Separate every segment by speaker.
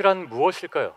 Speaker 1: 빛이란 무엇일까요?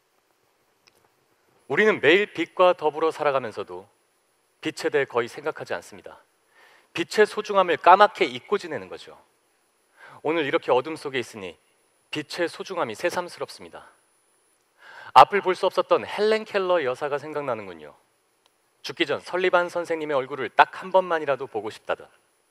Speaker 1: 우리는 매일 빛과 더불어 살아가면서도 빛에 대해 거의 생각하지 않습니다. 빛의 소중함을 까맣게 잊고 지내는 거죠. 오늘 이렇게 어둠 속에 있으니 빛의 소중함이 새삼스럽습니다. 앞을 볼 수 없었던 헬렌 켈러 여사가 생각나는군요. 죽기 전 설리반 선생님의 얼굴을 딱 한 번만이라도 보고 싶다던.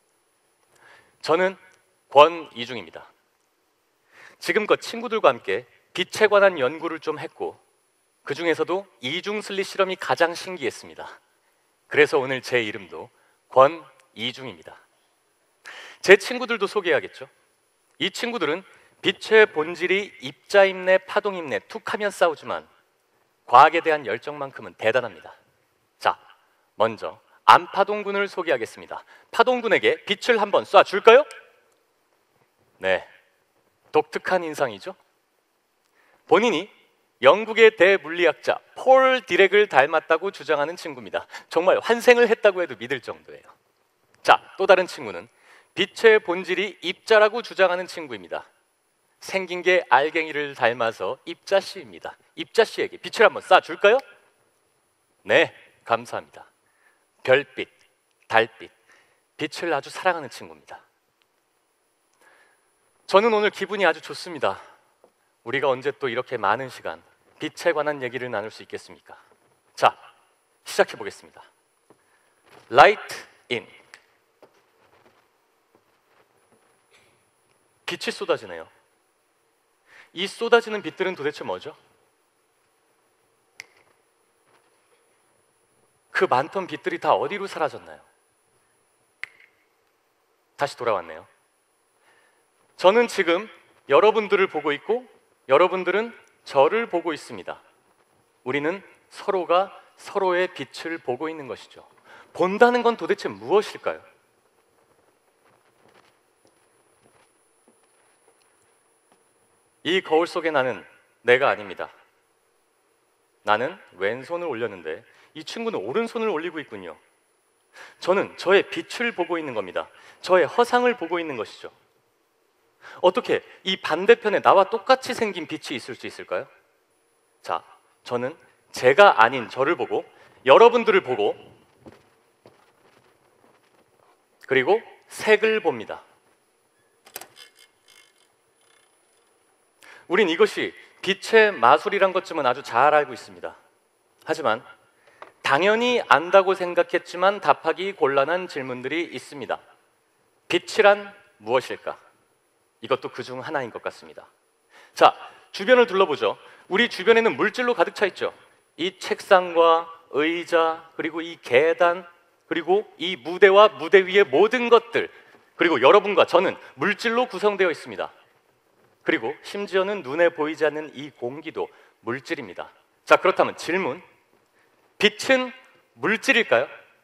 Speaker 1: 저는 권이중입니다. 지금껏 친구들과 함께 빛에 관한 연구를 좀 했고 그 중에서도 이중 슬릿 실험이 가장 신기했습니다. 그래서 오늘 제 이름도 권이중입니다. 제 친구들도 소개해야겠죠. 이 친구들은 빛의 본질이 입자입내 파동입내 툭하면 싸우지만 과학에 대한 열정만큼은 대단합니다. 자, 먼저 안파동군을 소개하겠습니다. 파동군에게 빛을 한번 쏴줄까요? 네, 독특한 인상이죠. 본인이 영국의 대물리학자 폴 디렉을 닮았다고 주장하는 친구입니다. 정말 환생을 했다고 해도 믿을 정도예요. 자, 또 다른 친구는 빛의 본질이 입자라고 주장하는 친구입니다. 생긴 게 알갱이를 닮아서 입자씨입니다. 입자씨에게 빛을 한번 쏴줄까요? 네, 감사합니다. 별빛, 달빛, 빛을 아주 사랑하는 친구입니다. 저는 오늘 기분이 아주 좋습니다. 우리가 언제 또 이렇게 많은 시간 빛에 관한 얘기를 나눌 수 있겠습니까? 자, 시작해 보겠습니다. Light in. 빛이 쏟아지네요. 이 쏟아지는 빛들은 도대체 뭐죠? 그 많던 빛들이 다 어디로 사라졌나요? 다시 돌아왔네요. 저는 지금 여러분들을 보고 있고 여러분들은 저를 보고 있습니다. 우리는 서로가 서로의 빛을 보고 있는 것이죠. 본다는 건 도대체 무엇일까요? 이 거울 속에 나는 내가 아닙니다. 나는 왼손을 올렸는데 이 친구는 오른손을 올리고 있군요. 저는 저의 빛을 보고 있는 겁니다. 저의 허상을 보고 있는 것이죠. 어떻게 이 반대편에 나와 똑같이 생긴 빛이 있을 수 있을까요? 자, 저는 제가 아닌 저를 보고 여러분들을 보고 그리고 색을 봅니다. 우린 이것이 빛의 마술이란 것쯤은 아주 잘 알고 있습니다. 하지만 당연히 안다고 생각했지만 답하기 곤란한 질문들이 있습니다. 빛이란 무엇일까? 이것도 그중 하나인 것 같습니다. 자, 주변을 둘러보죠. 우리 주변에는 물질로 가득 차 있죠. 이 책상과 의자, 그리고 이 계단, 그리고 이 무대와 무대 위의 모든 것들, 그리고 여러분과 저는 물질로 구성되어 있습니다. 그리고 심지어는 눈에 보이지 않는 이 공기도 물질입니다. 자, 그렇다면 질문, 빛은 물질일까요?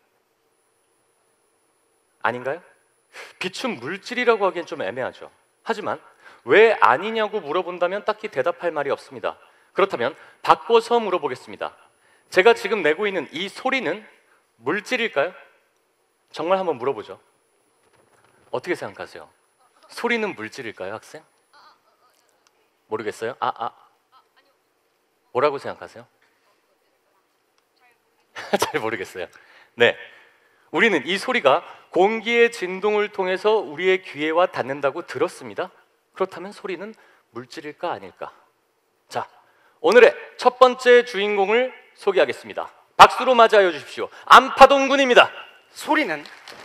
Speaker 1: 아닌가요? 빛은 물질이라고 하기엔 좀 애매하죠. 하지만 왜 아니냐고 물어본다면 딱히 대답할 말이 없습니다. 그렇다면 바꿔서 물어보겠습니다. 제가 지금 내고 있는 이 소리는 물질일까요? 정말 한번 물어보죠. 어떻게 생각하세요? 소리는 물질일까요, 학생? 모르겠어요? 뭐라고 생각하세요? 잘 모르겠어요. 네, 우리는 이 소리가 공기의 진동을 통해서 우리의 귀에와 닿는다고 들었습니다. 그렇다면 소리는 물질일까 아닐까? 자, 오늘의 첫 번째 주인공을 소개하겠습니다. 박수로 맞이하여 주십시오. 안파동군입니다.
Speaker 2: 소리는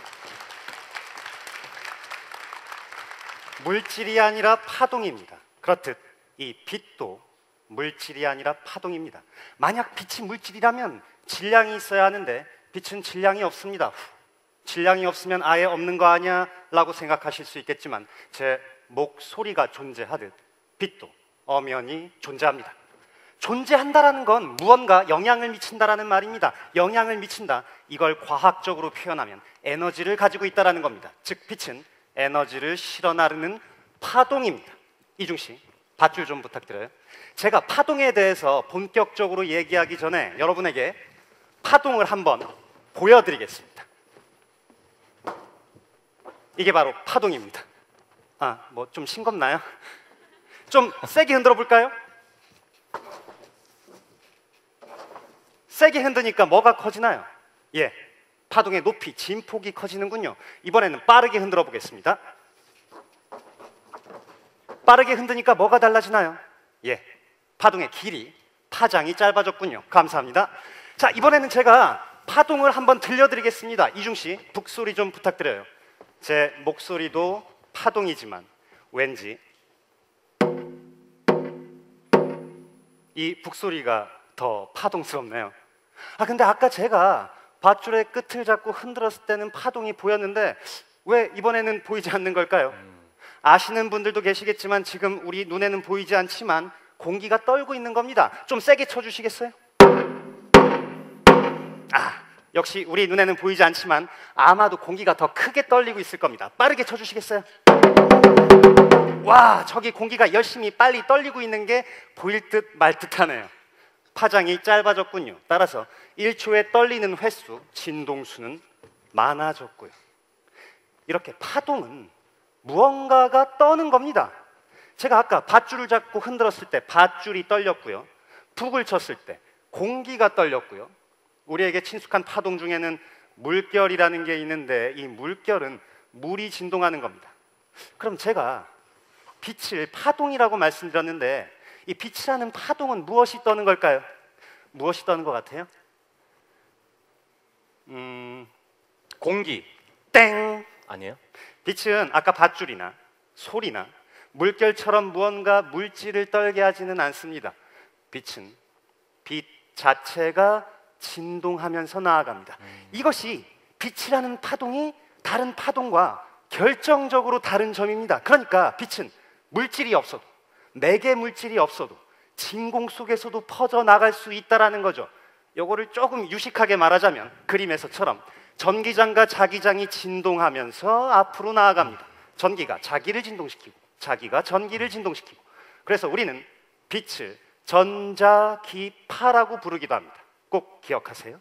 Speaker 2: 물질이 아니라 파동입니다. 그렇듯 이 빛도 물질이 아니라 파동입니다. 만약 빛이 물질이라면 질량이 있어야 하는데 빛은 질량이 없습니다. 질량이 없으면 아예 없는 거 아니야? 라고 생각하실 수 있겠지만 제 목소리가 존재하듯 빛도 엄연히 존재합니다. 존재한다라는 건 무언가 영향을 미친다라는 말입니다. 영향을 미친다, 이걸 과학적으로 표현하면 에너지를 가지고 있다라는 겁니다. 즉 빛은 에너지를 실어 나르는 파동입니다. 이중씨, 밧줄 좀 부탁드려요. 제가 파동에 대해서 본격적으로 얘기하기 전에 여러분에게 파동을 한번 보여드리겠습니다. 이게 바로 파동입니다. 뭐 좀 싱겁나요? 좀 세게 흔들어 볼까요? 세게 흔드니까 뭐가 커지나요? 예, 파동의 높이, 진폭이 커지는군요. 이번에는 빠르게 흔들어 보겠습니다. 빠르게 흔드니까 뭐가 달라지나요? 예, 파동의 길이, 파장이 짧아졌군요. 감사합니다. 자, 이번에는 제가 파동을 한번 들려드리겠습니다. 이중 씨, 북소리 좀 부탁드려요. 제 목소리도 파동이지만 왠지 이 북소리가 더 파동스럽네요. 근데 아까 제가 밧줄의 끝을 잡고 흔들었을 때는 파동이 보였는데 왜 이번에는 보이지 않는 걸까요? 아시는 분들도 계시겠지만 지금 우리 눈에는 보이지 않지만 공기가 떨고 있는 겁니다. 좀 세게 쳐주시겠어요? 역시 우리 눈에는 보이지 않지만 아마도 공기가 더 크게 떨리고 있을 겁니다. 빠르게 쳐주시겠어요? 와, 저기 공기가 열심히 빨리 떨리고 있는 게 보일 듯 말 듯하네요. 파장이 짧아졌군요. 따라서 1초에 떨리는 횟수, 진동수는 많아졌고요. 이렇게 파동은 무언가가 떠는 겁니다. 제가 아까 밧줄을 잡고 흔들었을 때 밧줄이 떨렸고요. 북을 쳤을 때 공기가 떨렸고요. 우리에게 친숙한 파동 중에는 물결이라는 게 있는데 이 물결은 물이 진동하는 겁니다. 그럼 제가 빛을 파동이라고 말씀드렸는데 이 빛이라는 파동은 무엇이 떠는 걸까요? 무엇이 떠는 것 같아요?
Speaker 1: 공기.
Speaker 2: 땡!
Speaker 1: 아니에요?
Speaker 2: 빛은 아까 밧줄이나 소리나 물결처럼 무언가 물질을 떨게 하지는 않습니다. 빛은 빛 자체가 진동하면서 나아갑니다. 이것이 빛이라는 파동이 다른 파동과 결정적으로 다른 점입니다. 그러니까 빛은 물질이 없어도, 매개 물질이 없어도 진공 속에서도 퍼져나갈 수 있다는 거죠. 요거를 조금 유식하게 말하자면 그림에서처럼 전기장과 자기장이 진동하면서 앞으로 나아갑니다. 전기가 자기를 진동시키고 자기가 전기를 진동시키고, 그래서 우리는 빛을 전자기파라고 부르기도 합니다. 꼭 기억하세요.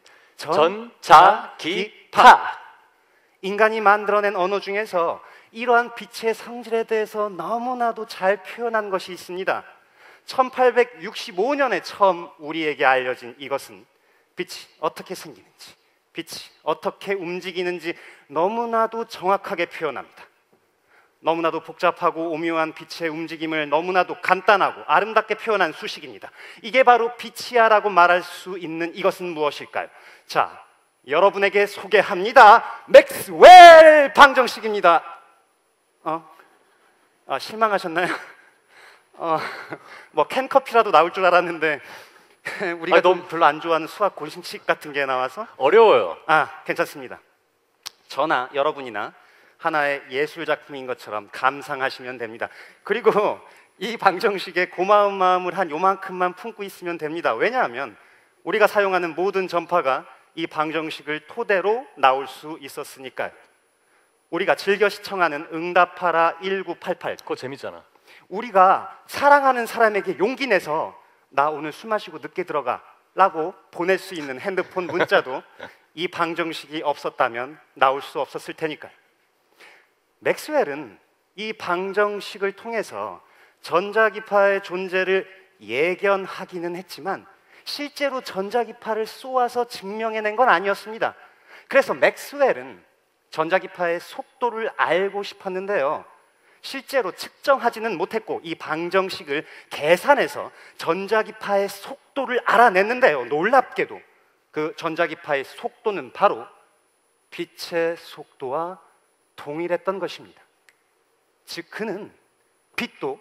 Speaker 1: 전자기파.
Speaker 2: 인간이 만들어낸 언어 중에서 이러한 빛의 성질에 대해서 너무나도 잘 표현한 것이 있습니다. 1865년에 처음 우리에게 알려진 이것은 빛이 어떻게 생기는지, 빛이 어떻게 움직이는지 너무나도 정확하게 표현합니다. 너무나도 복잡하고 오묘한 빛의 움직임을 너무나도 간단하고 아름답게 표현한 수식입니다. 이게 바로 빛이야라고 말할 수 있는 이것은 무엇일까요? 자, 여러분에게 소개합니다. 맥스웰 방정식입니다. 실망하셨나요? 뭐 캔커피라도 나올 줄 알았는데 우리가 너무 별로 안 좋아하는 수학 공식 같은 게 나와서
Speaker 1: 어려워요.
Speaker 2: 괜찮습니다. 저나 여러분이나 하나의 예술 작품인 것처럼 감상하시면 됩니다. 그리고 이 방정식에 고마운 마음을 한 요만큼만 품고 있으면 됩니다. 왜냐하면 우리가 사용하는 모든 전파가 이 방정식을 토대로 나올 수 있었으니까요. 우리가 즐겨 시청하는 응답하라 1988,
Speaker 1: 그거 재밌잖아.
Speaker 2: 우리가 사랑하는 사람에게 용기 내서 나 오늘 술 마시고 늦게 들어가 라고 보낼 수 있는 핸드폰 문자도 이 방정식이 없었다면 나올 수 없었을 테니까요. 맥스웰은 이 방정식을 통해서 전자기파의 존재를 예견하기는 했지만 실제로 전자기파를 쏘아서 증명해낸 건 아니었습니다. 그래서 맥스웰은 전자기파의 속도를 알고 싶었는데요, 실제로 측정하지는 못했고 이 방정식을 계산해서 전자기파의 속도를 알아냈는데요, 놀랍게도 그 전자기파의 속도는 바로 빛의 속도와 동일했던 것입니다. 즉 그는 빛도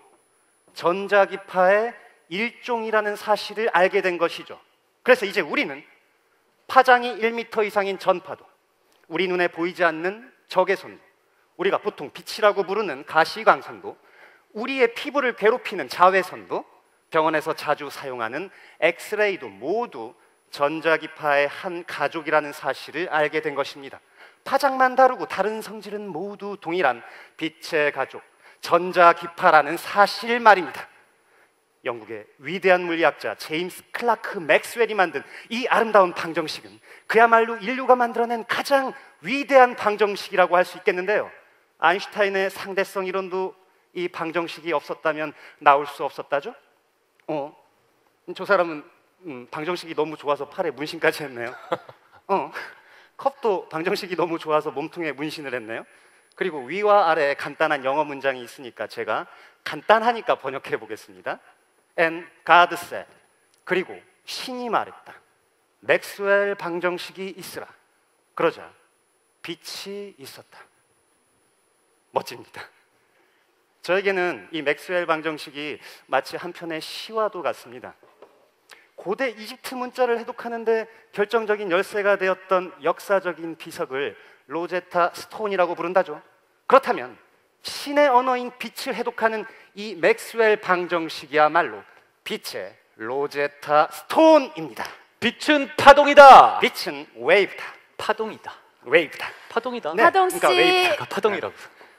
Speaker 2: 전자기파의 일종이라는 사실을 알게 된 것이죠. 그래서 이제 우리는 파장이 1m 이상인 전파도, 우리 눈에 보이지 않는 적외선도, 우리가 보통 빛이라고 부르는 가시광선도, 우리의 피부를 괴롭히는 자외선도, 병원에서 자주 사용하는 엑스레이도 모두 전자기파의 한 가족이라는 사실을 알게 된 것입니다. 파장만 다르고 다른 성질은 모두 동일한 빛의 가족, 전자기파라는 사실 말입니다. 영국의 위대한 물리학자 제임스 클라크 맥스웰이 만든 이 아름다운 방정식은 그야말로 인류가 만들어낸 가장 위대한 방정식이라고 할 수 있겠는데요, 아인슈타인의 상대성 이론도 이 방정식이 없었다면 나올 수 없었다죠? 저 사람은 방정식이 너무 좋아서 팔에 문신까지 했네요. 컵도 방정식이 너무 좋아서 몸통에 문신을 했네요. 그리고 위와 아래에 간단한 영어 문장이 있으니까 제가 간단하니까 번역해 보겠습니다. And God said. 그리고 신이 말했다. 맥스웰 방정식이 있으라. 그러자 빛이 있었다. 멋집니다. 저에게는 이 맥스웰 방정식이 마치 한 편의 시와도 같습니다. 고대 이집트 문자를 해독하는데 결정적인 열쇠가 되었던 역사적인 비석을 로제타 스톤이라고 부른다죠. 그렇다면 신의 언어인 빛을 해독하는 이 맥스웰 방정식이야말로 빛의 로제타 스톤입니다.
Speaker 1: 빛은 파동이다.
Speaker 2: 빛은 웨이브다.
Speaker 1: 파동이다.
Speaker 2: 웨이브다.
Speaker 1: 파동이다.
Speaker 2: 네,
Speaker 3: 파동 씨.
Speaker 2: 그러니까 웨이브다.
Speaker 1: 아까 파동이라고.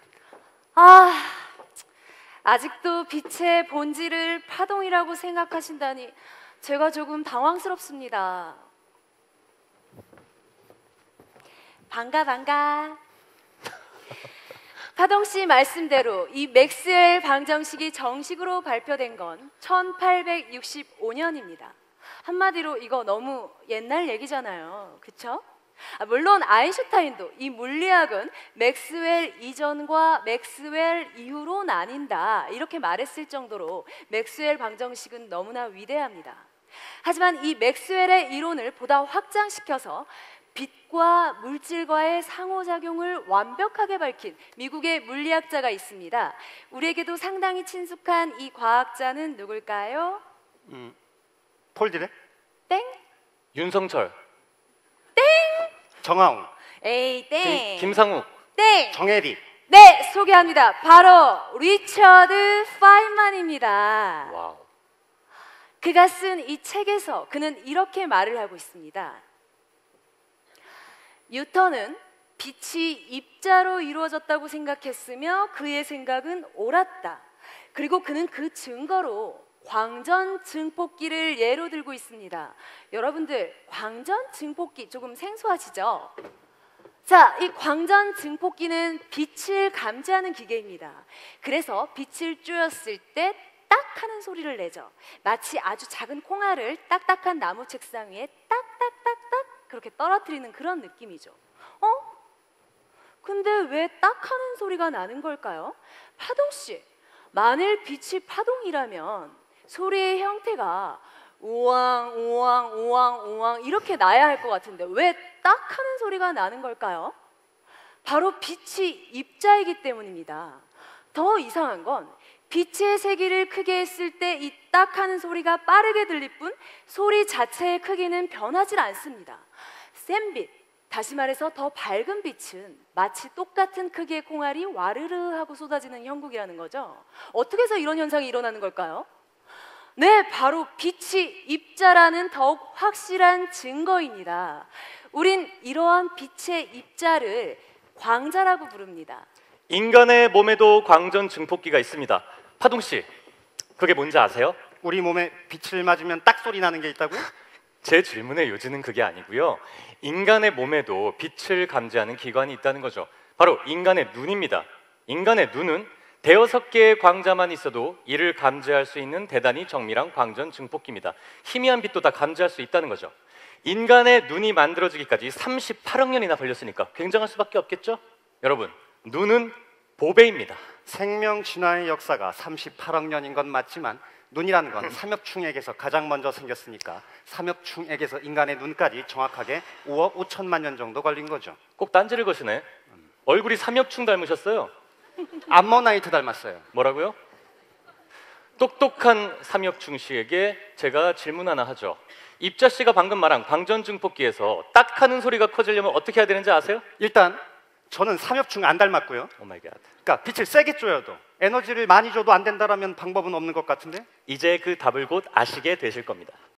Speaker 3: 아직도 빛의 본질을 파동이라고 생각하신다니 제가 조금 당황스럽습니다. 반가. 파동 씨 말씀대로 이 맥스웰 방정식이 정식으로 발표된 건 1865년입니다. 한마디로 이거 너무 옛날 얘기잖아요. 그쵸? 물론 아인슈타인도 이 물리학은 맥스웰 이전과 맥스웰 이후로 나뉜다 이렇게 말했을 정도로 맥스웰 방정식은 너무나 위대합니다. 하지만 이 맥스웰의 이론을 보다 확장시켜서 빛과 물질과의 상호작용을 완벽하게 밝힌 미국의 물리학자가 있습니다. 우리에게도 상당히 친숙한 이 과학자는 누굴까요?
Speaker 2: 폴 디렉?
Speaker 3: 땡?
Speaker 1: 윤성철,
Speaker 2: 정하웅,
Speaker 3: 에이 땡.
Speaker 1: 김상욱,
Speaker 3: 땡.
Speaker 2: 정혜리.
Speaker 3: 네, 소개합니다. 바로 리처드 파인만입니다.
Speaker 1: 와우.
Speaker 3: 그가 쓴 이 책에서 그는 이렇게 말을 하고 있습니다. 뉴턴은 빛이 입자로 이루어졌다고 생각했으며 그의 생각은 옳았다. 그리고 그는 그 증거로 광전 증폭기를 예로 들고 있습니다. 여러분들, 광전 증폭기 조금 생소하시죠? 자, 이 광전 증폭기는 빛을 감지하는 기계입니다. 그래서 빛을 쬐었을 때 딱 하는 소리를 내죠. 마치 아주 작은 콩알을 딱딱한 나무 책상 위에 딱딱딱딱 그렇게 떨어뜨리는 그런 느낌이죠. 근데 왜 딱 하는 소리가 나는 걸까요? 파동씨, 만일 빛이 파동이라면 소리의 형태가 우왕 우왕 우왕 우왕 이렇게 나야 할 것 같은데 왜 딱 하는 소리가 나는 걸까요? 바로 빛이 입자이기 때문입니다. 더 이상한 건 빛의 세기를 크게 했을 때 이 딱 하는 소리가 빠르게 들릴 뿐 소리 자체의 크기는 변하지 않습니다. 센 빛, 다시 말해서 더 밝은 빛은 마치 똑같은 크기의 콩알이 와르르 하고 쏟아지는 형국이라는 거죠. 어떻게 해서 이런 현상이 일어나는 걸까요? 네, 바로 빛이 입자라는 더욱 확실한 증거입니다. 우린 이러한 빛의 입자를 광자라고 부릅니다.
Speaker 1: 인간의 몸에도 광전 증폭기가 있습니다. 파동 씨, 그게 뭔지 아세요?
Speaker 2: 우리 몸에 빛을 맞으면 딱 소리 나는 게 있다고요?
Speaker 1: 제 질문의 요지는 그게 아니고요. 인간의 몸에도 빛을 감지하는 기관이 있다는 거죠. 바로 인간의 눈입니다. 인간의 눈은 대여섯 개의 광자만 있어도 이를 감지할 수 있는 대단히 정밀한 광전 증폭기입니다. 희미한 빛도 다 감지할 수 있다는 거죠. 인간의 눈이 만들어지기까지 38억 년이나 걸렸으니까 굉장할 수밖에 없겠죠? 여러분, 눈은 보배입니다.
Speaker 2: 생명 진화의 역사가 38억 년인 건 맞지만 눈이라는 건 삼엽충액에서 가장 먼저 생겼으니까 삼엽충액에서 인간의 눈까지 정확하게 5억 5천만 년 정도 걸린 거죠.
Speaker 1: 꼭 딴지를 거시네. 얼굴이 삼엽충 닮으셨어요.
Speaker 2: 암모나이트 닮았어요.
Speaker 1: 뭐라고요? 똑똑한 삼엽충 씨에게 제가 질문 하나 하죠. 입자 씨가 방금 말한 광전 증폭기에서 딱 하는 소리가 커지려면 어떻게 해야 되는지 아세요?
Speaker 2: 일단 저는 삼엽충 안 닮았고요.
Speaker 1: 오 마이 갓.
Speaker 2: 그러니까 빛을 세게 쪼여도 에너지를 많이 줘도 안 된다라면 방법은 없는 것 같은데?
Speaker 1: 이제 그 답을 곧 아시게 되실 겁니다.